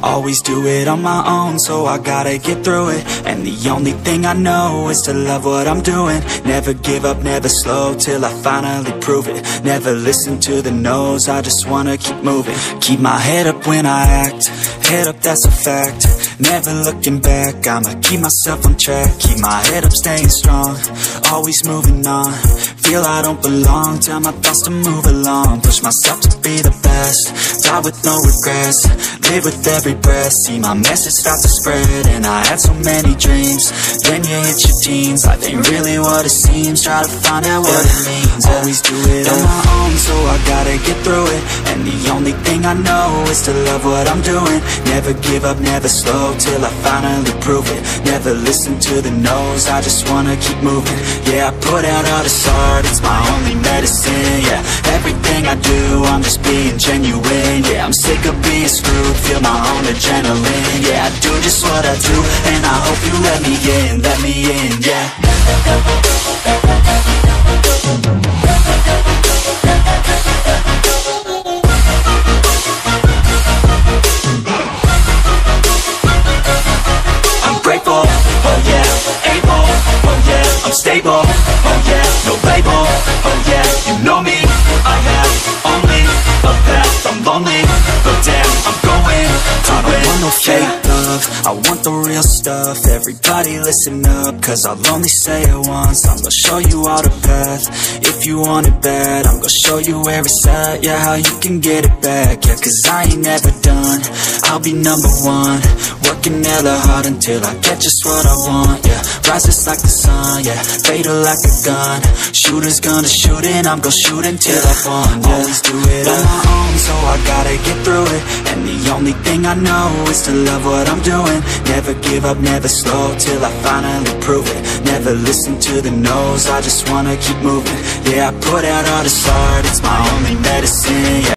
Always do it on my own, so I gotta get through it. And the only thing I know is to love what I'm doing. Never give up, never slow, till I finally prove it. Never listen to the no's, I just wanna keep moving. Keep my head up when I act, head up, that's a fact. Never looking back, I'ma keep myself on track. Keep my head up, staying strong, always moving on. Feel I don't belong, tell my thoughts to move along. Push myself to be the best, die with no regrets. Live with every breath, see my message start to spread. And I had so many dreams, then you hit your teens. Life ain't really what it seems, try to find out what it means. Always do it on my own, so I gotta get through it. And the only thing I know is to love what I'm doing. Never give up, never slow, till I finally prove it. Never listen to the no's, I just wanna keep moving. Yeah, I put out all this art, it's my only medicine. Yeah, everything I do, I'm just being genuine. Yeah, I'm sick of being screwed, feel my own adrenaline. Yeah, I do just what I do, and I hope you let me in, yeah. I'm grateful, oh yeah, able, oh yeah, I'm stable, oh yeah, no label, oh yeah, you know me, I have only a path, I'm lonely, but damn, I'm going to win. I don't want no fake love, I want the real stuff. Everybody listen up, cause I'll only say it once. I'm gonna show you all the path, if you want it bad. I'm gonna show you where it's at, yeah, how you can get it back. Yeah, cause I ain't never done, I'll be number one. Working hella hard until I get just what I want, yeah. Rises like the sun, yeah, fatal like a gun. Shooter's gonna shoot and I'm gonna shoot until I won, yeah. Always do it on my own, so I gotta get through it. And the only thing I know is to love what I'm doing. Never give up, never slow, till I finally prove it. Never listen to the no's, I just wanna keep moving. Yeah, I put out all this art, it's my only medicine, yeah.